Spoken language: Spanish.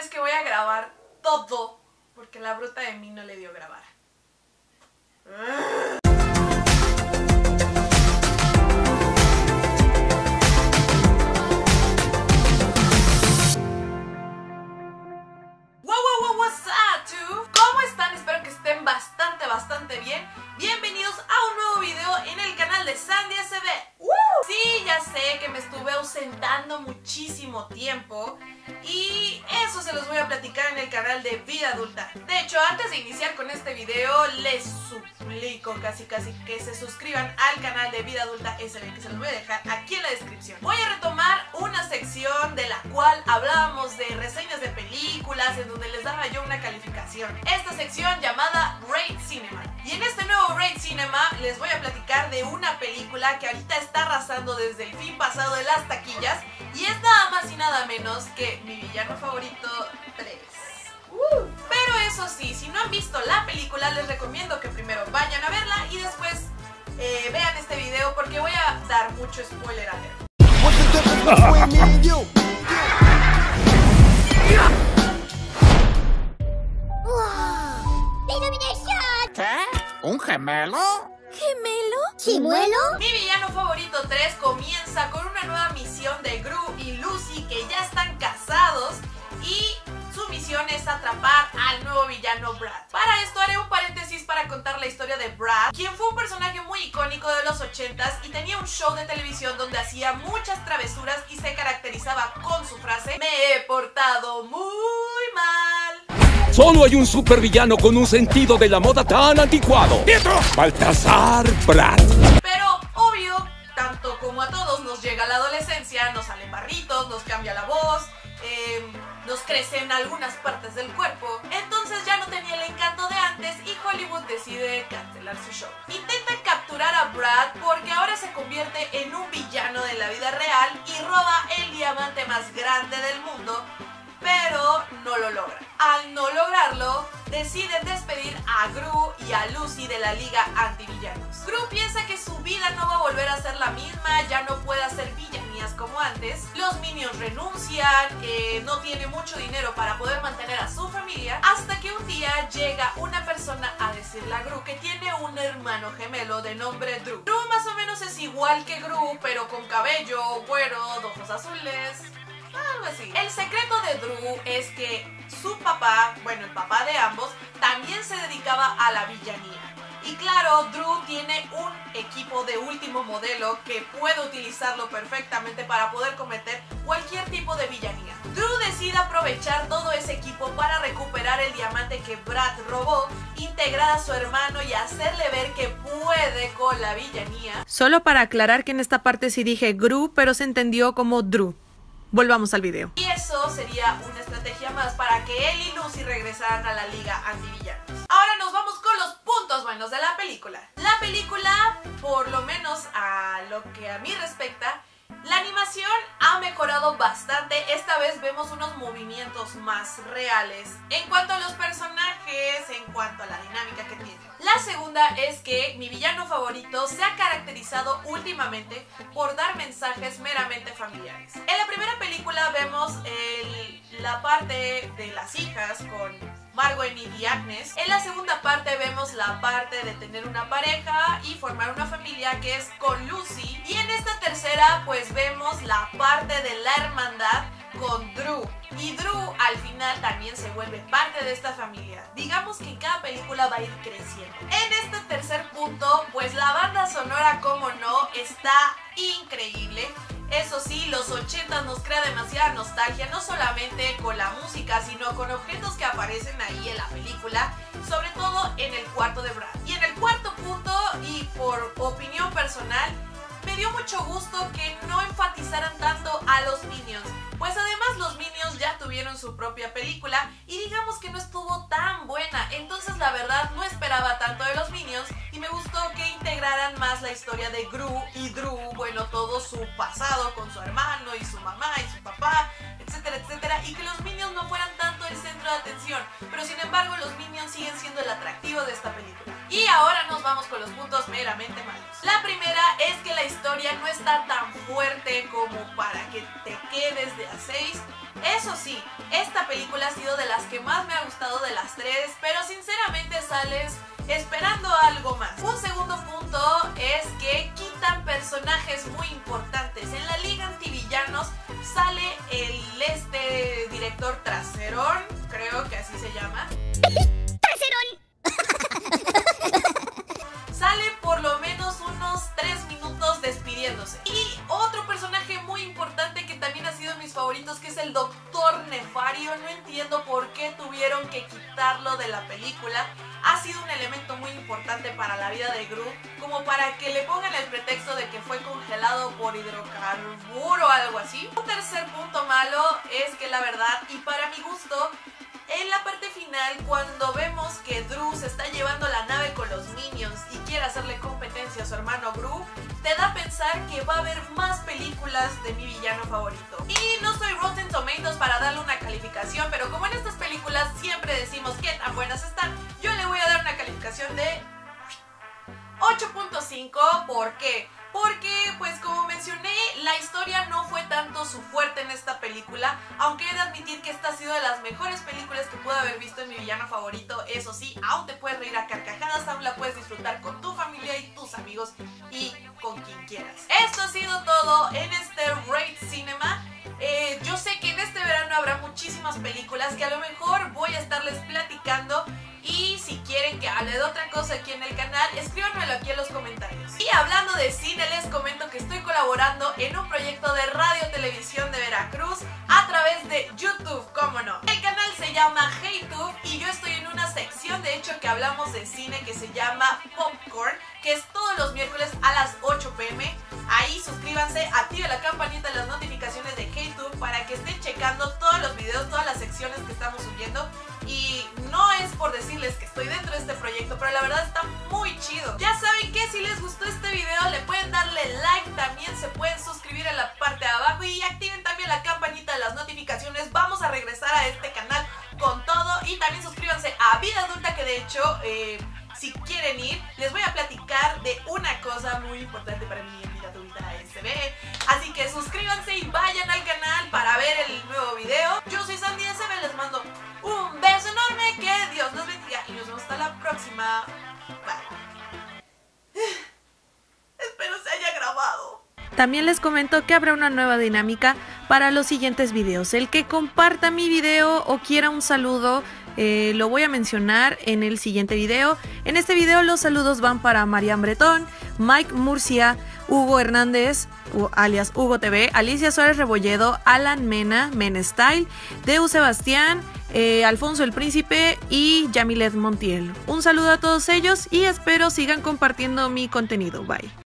vez que voy a grabar todo, porque la bruta de mí no le dio grabar. What's up, dude? ¿Cómo están? Espero que estén bastante bien. Bienvenidos a un nuevo video en el canal de Sandy SB. Sí, ya sé que me estuve ausentando muchísimo tiempo y eso se los voy a platicar en el canal de Vida Adulta. De hecho, antes de iniciar con este video, les suplico casi que se suscriban al canal de Vida Adulta SB, que se los voy a dejar aquí en la descripción. Voy a retomar una sección de la cual hablábamos de reseñas de películas, en donde les daba yo una calificación. Esta sección llamada Rate Cinema. Y en este nuevo Rate Cinema les voy a platicar de una película que ahorita está arrasando desde el fin pasado de las taquillas, y es nada más y nada menos que Mi Villano Favorito 3. Pero eso sí, si no han visto la película, les recomiendo que primero vayan a verla y después vean este video, porque voy a dar mucho spoiler alert. ¿Qué? ¿Un gemelo? ¿Gemelo? ¿Chimuelo? Mi Villano Favorito 3 comienza con una nueva misión de Gru y Lucy, que ya están casados, y su misión es atrapar al nuevo villano Brad. Para esto haré un paréntesis para contar la historia de Brad, quien fue un personaje muy icónico de los 80s y tenía un show de televisión donde hacía muchas travesuras y se caracterizaba con su frase: "Me he portado muy mal". Solo hay un supervillano con un sentido de la moda tan anticuado. ¡Pietro! Baltasar Brad. Pero obvio, tanto como a todos nos llega la adolescencia, nos salen barritos, nos cambia la voz, nos crecen algunas partes del cuerpo. Entonces ya no tenía el encanto de antes y Hollywood decide cancelar su show. Intenta capturar a Brad porque ahora se convierte en un villano de la vida real y roba el diamante más grande del mundo, pero no lo logra. Al no lograrlo, deciden despedir a Gru y a Lucy de la Liga Antivillanos. Gru piensa que su vida no va a volver a ser la misma, ya no puede hacer villanías como antes. Los Minions renuncian, no tiene mucho dinero para poder mantener a su familia, hasta que un día llega una persona a decirle a Gru que tiene un hermano gemelo de nombre Drew. Drew más o menos es igual que Gru, pero con cabello güero, ojos azules, algo así. El secreto de Drew es que su papá, bueno, el papá de ambos, también se dedicaba a la villanía. Y claro, Drew tiene un equipo de último modelo que puede utilizarlo perfectamente para poder cometer cualquier tipo de villanía. Drew decide aprovechar todo ese equipo para recuperar el diamante que Brad robó, integrar a su hermano y hacerle ver que puede con la villanía. Solo para aclarar que en esta parte sí dije Gru, pero se entendió como Drew. Volvamos al video. Y eso sería una estrategia más para que él y Lucy regresaran a la Liga Antivillanos. Ahora nos vamos con los puntos buenos de la película. La película, por lo menos a lo que a mí respecta, la animación ha mejorado bastante. Esta vez vemos unos movimientos más reales en cuanto a los personajes, en cuanto a la dinámica que tiene. La segunda es que Mi Villano Favorito se ha caracterizado últimamente por dar mensajes meramente familiares. En la primera película vemos la parte de las hijas con Margot y Agnes. En la segunda parte vemos la parte de tener una pareja y formar una familia, que es con Lucy. Y en esta tercera pues vemos la parte de la hermandad con Drew. Y Drew al final también se vuelve parte de esta familia. Digamos que cada película va a ir creciendo. En este tercer punto, pues la banda sonora, como no, está increíble. Eso sí, los 80 nos crea demasiada nostalgia, no solamente con la música, sino con objetos que aparecen ahí en la película, sobre todo en el cuarto de Brad. Y en el cuarto punto, y por opinión personal, me dio mucho gusto que no enfatizaran tanto a los Minions, pues además los Minions ya tuvieron su propia película y digamos que no estuvo tan buena. Entonces la verdad no esperaba tanto de los Minions y me gustó que integraran más la historia de Gru y Drew, bueno, todo su pasado con su hermano y su mamá y su papá, etcétera, etcétera, y que los Minions no fueran tanto el centro de atención. Pero sin embargo los Minions siguen siendo el atractivo de esta película. Y ahora nos vamos con los puntos meramente malos. La primera es que la historia no está tan fuerte como para que te quedes de a 6. Eso sí, esta película ha sido de las que más me ha gustado de las tres, pero sinceramente sales esperando algo más. Un segundo punto es que quitan personajes muy importantes. En la Liga Antivillanos sale el director Traserón, creo que así se llama. Sale por lo menos unos 3 minutos despidiéndose. Y otro personaje muy importante que también ha sido de mis favoritos, que es el Doctor Nefario. No entiendo por qué tuvieron que quitarlo de la película. Ha sido un elemento muy importante para la vida de Gru, como para que le pongan el pretexto de que fue congelado por hidrocarburo o algo así. Un tercer punto malo es que la verdad, y para mi gusto, en la parte final, cuando vemos que Drew se está llevando la nave con los Minions y quiere hacerle competencia a su hermano Gru, te da a pensar que va a haber más películas de mi villano favorito. Y no soy Rotten Tomatoes para darle una calificación, pero como en estas películas siempre decimos qué tan buenas están, yo le voy a dar una calificación de 8.5. ¿Por qué? Porque, pues como mencioné, la historia no fue tanto su fuerte en esta película, aunque he de admitir que esta ha sido de las mejores películas que pude haber visto en mi villano favorito. Eso sí, aún te puedes reír a carcajadas, aún la puedes disfrutar con tu familia y tus amigos y con quien quieras. Esto ha sido todo en este Rate Cinema. Yo sé que en este verano habrá muchísimas películas que a lo mejor voy a estarles platicando. Y si quieren que hable de otra cosa aquí en el canal, escríbanmelo aquí en los comentarios. Y hablando de cine, les comento que estoy colaborando en un proyecto de Radio Televisión de Veracruz a través de YouTube, cómo no. El canal se llama HeyTube y yo estoy en una sección, de hecho, que hablamos de cine, que se llama Popcorn, que es todos los miércoles a las 8 p.m. Ahí suscríbanse, activen la campanita de las notificaciones de HeyTube para que estén checando todos los videos, todas las secciones que estamos subiendo. Y no es por decirles que estoy dentro de este proyecto, pero la verdad está muy chido. Ya saben que si les gustó este video le pueden darle like, también se pueden suscribir en la parte de abajo y activen también la campanita de las notificaciones. Vamos a regresar a este canal con todo y también suscríbanse a Vida Adulta, que de hecho si quieren ir les voy a platicar de una cosa muy importante para mí en Vida Adulta SB. Así que suscríbanse y vayan al canal para ver el nuevo video. Yo soy Sandy SB, les mando un beso enorme, que Dios los bendiga y nos vemos hasta la próxima. Bye. Espero se haya grabado. También les comento que habrá una nueva dinámica para los siguientes videos. El que comparta mi video o quiera un saludo, lo voy a mencionar en el siguiente video. En este video los saludos van para Marian Bretón, Mike Murcia, Hugo Hernández, alias Hugo TV, Alicia Suárez Rebolledo, Alan Mena, Menestyle, Deu Sebastián, Alfonso el Príncipe y Yamilet Montiel. Un saludo a todos ellos y espero sigan compartiendo mi contenido. Bye.